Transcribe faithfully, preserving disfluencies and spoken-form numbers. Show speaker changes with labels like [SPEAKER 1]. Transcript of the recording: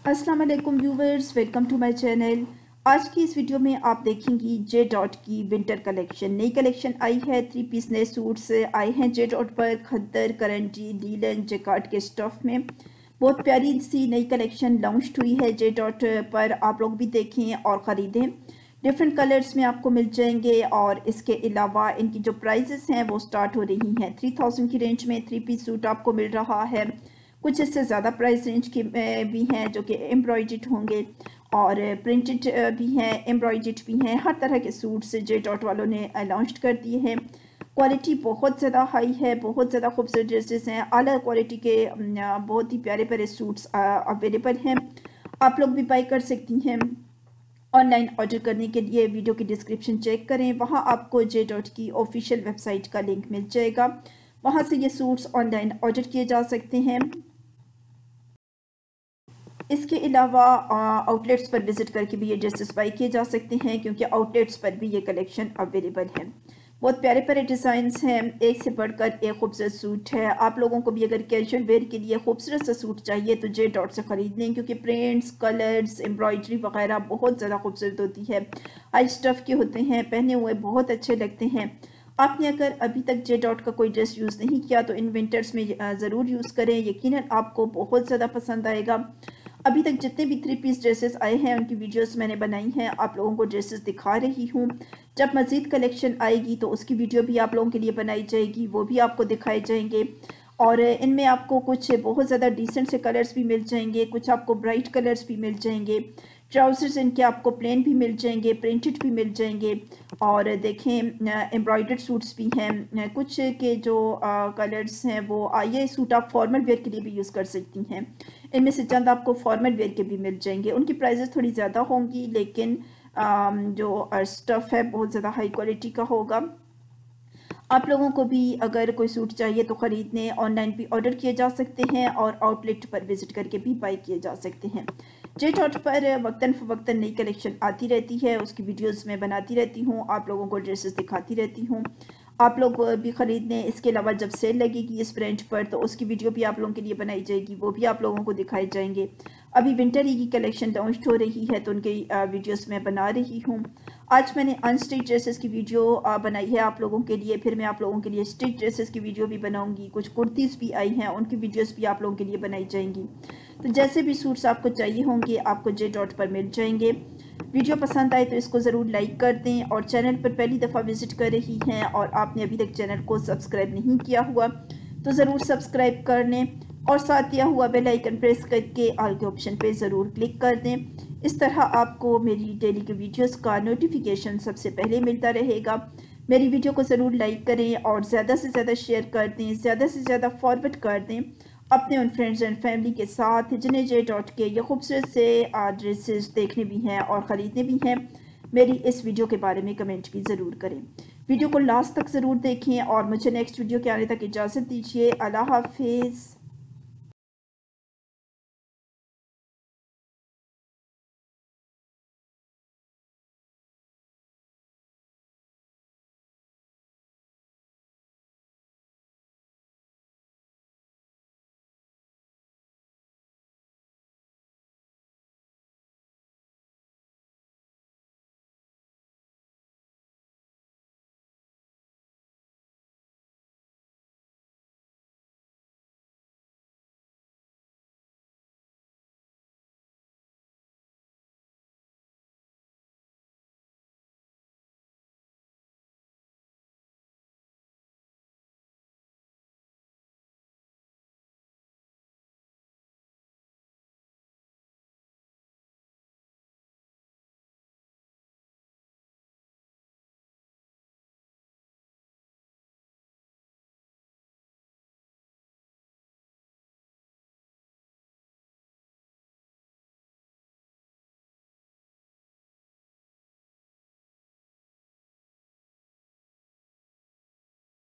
[SPEAKER 1] अस्सलाम वालेकुम viewers, welcome to my channel. आज की इस वीडियो में आप देखेंगी जे डॉट की विंटर कलेक्शन। नई कलेक्शन आई है, थ्री पीस नए सूट्स आए हैं जे डॉट पर खद्दर, करंजी, लीलन, जैकार्ड के स्टफ में। बहुत प्यारी सी नई कलेक्शन लॉन्च हुई है जे डॉट पर, आप लोग भी देखें और ख़रीदें। डिफरेंट कलर्स में आपको मिल जाएंगे और इसके अलावा इनकी जो प्राइजेस हैं वो स्टार्ट हो रही हैं थ्री थाउजेंड की रेंज में। थ्री पीस सूट आपको मिल रहा है। कुछ इससे ज़्यादा प्राइस रेंज के भी हैं जो कि एम्ब्रॉयडर्ड होंगे और प्रिंटेड भी हैं, एम्ब्रॉयडर्ड भी हैं। हर तरह के सूट्स जे डॉट वालों ने लॉन्च कर दिए हैं। क्वालिटी बहुत ज़्यादा हाई है, बहुत ज़्यादा खूबसूरत ड्रेसेस हैं, आला क्वालिटी के बहुत ही प्यारे प्यारे सूट्स अवेलेबल हैं। आप लोग भी बाई कर सकती हैं। ऑनलाइन ऑर्डर करने के लिए वीडियो की डिस्क्रिप्शन चेक करें, वहाँ आपको जे डॉट की ऑफिशियल वेबसाइट का लिंक मिल जाएगा। वहाँ से ये सूट्स ऑनलाइन ऑर्डर किए जा सकते हैं। इसके अलावा आउटलेट्स पर विजिट करके भी ये ड्रेसेस बाई किए जा सकते हैं, क्योंकि आउटलेट्स पर भी ये कलेक्शन अवेलेबल है। बहुत प्यारे प्यारे डिज़ाइंस हैं, एक से बढ़कर एक खूबसूरत सूट है। आप लोगों को भी अगर कैजुअल वेयर के लिए खूबसूरत सा सूट चाहिए तो जे डॉट से ख़रीद लें, क्योंकि प्रिंट्स, कलर्स, एम्ब्रॉयडरी वगैरह बहुत ज़्यादा खूबसूरत होती है। हाई स्टफ़ के होते हैं, पहने हुए बहुत अच्छे लगते हैं। आपने अगर अभी तक जे डॉट का कोई ड्रेस यूज़ नहीं किया तो इन विंटर्स में ज़रूर यूज़ करें, यकीनन आपको बहुत ज़्यादा पसंद आएगा। अभी तक जितने भी थ्री पीस ड्रेसेस आए हैं उनकी वीडियोस मैंने बनाई हैं, आप लोगों को ड्रेसेस दिखा रही हूँ। जब मज़ीद कलेक्शन आएगी तो उसकी वीडियो भी आप लोगों के लिए बनाई जाएगी, वो भी आपको दिखाए जाएंगे। और इनमें आपको कुछ बहुत ज़्यादा डिसेंट से कलर्स भी मिल जाएंगे, कुछ आपको ब्राइट कलर्स भी मिल जाएंगे। ट्राउज़र्स इनके आपको प्लेन भी मिल जाएंगे, प्रिंटेड भी मिल जाएंगे। और देखें एम्ब्रॉयडर्ड सूट्स भी हैं। कुछ के जो कलर्स हैं वो ये सूट आप फॉर्मल वेयर के लिए भी यूज़ कर सकती हैं। इनमें से चंद आपको फॉर्मल वेयर के भी मिल जाएंगे। उनकी प्राइसेस थोड़ी ज़्यादा होंगी, लेकिन आ, जो स्टफ़ है बहुत ज़्यादा हाई क्वालिटी का होगा। आप लोगों को भी अगर कोई सूट चाहिए तो ख़रीदने ऑनलाइन भी ऑर्डर किए जा सकते हैं और आउटलेट पर विज़िट करके भी बाई किए जा सकते हैं। जे डॉट पर वक्तन फ़वक्तन नई कलेक्शन आती रहती है, उसकी वीडियोस मैं बनाती रहती हूँ, आप लोगों को ड्रेसेस दिखाती रहती हूँ। आप लोग भी ख़रीदने। इसके अलावा जब सेल लगेगी इस ब्रांच पर तो उसकी वीडियो भी आप लोगों के लिए बनाई जाएगी, वो भी आप लोगों को दिखाए जाएंगे। अभी विंटर की कलेक्शन लॉन्च हो रही है तो उनके वीडियोस मैं बना रही हूँ। आज मैंने अनस्टिच ड्रेसेस की वीडियो बनाई है आप लोगों के लिए, फिर मैं आप लोगों के लिए स्टिच ड्रेसेस की वीडियो भी बनाऊंगी। कुछ कुर्तीज़ भी आई हैं, उनकी वीडियोस भी आप लोगों के लिए बनाई जाएंगी। तो जैसे भी सूट्स आपको चाहिए होंगे आपको जे डॉट पर मिल जाएंगे। वीडियो पसंद आए तो इसको ज़रूर लाइक कर दें, और चैनल पर पहली दफ़ा विज़िट कर रही हैं और आपने अभी तक चैनल को सब्सक्राइब नहीं किया हुआ तो ज़रूर सब्सक्राइब कर लें, और साथ दिया हुआ बेल आइकन प्रेस करके ऑल के ऑप्शन पे ज़रूर क्लिक कर दें। इस तरह आपको मेरी डेली के वीडियोस का नोटिफिकेशन सबसे पहले मिलता रहेगा। मेरी वीडियो को ज़रूर लाइक करें और ज़्यादा से ज़्यादा शेयर कर दें, ज़्यादा से ज़्यादा फॉरवर्ड कर दें अपने उन फ्रेंड्स एंड फैमिली के साथ जिन्हें जे डॉट के ये खूबसूरत से ड्रेसेस देखने भी हैं और ख़रीदने भी हैं। मेरी इस वीडियो के बारे में कमेंट भी ज़रूर करें। वीडियो को लास्ट तक ज़रूर देखें और मुझे नेक्स्ट वीडियो के आने तक इजाज़त दीजिए। अल्लाह हाफिज़।